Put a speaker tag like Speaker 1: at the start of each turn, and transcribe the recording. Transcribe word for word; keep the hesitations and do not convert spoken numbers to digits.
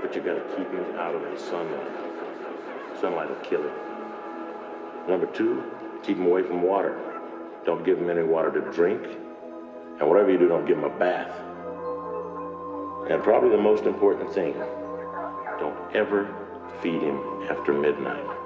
Speaker 1: but you gotta keep him out of the sunlight. Sunlight will kill him. Number two, keep him away from water. Don't give him any water to drink. And whatever you do, don't give him a bath. And probably the most important thing, don't ever feed him after midnight.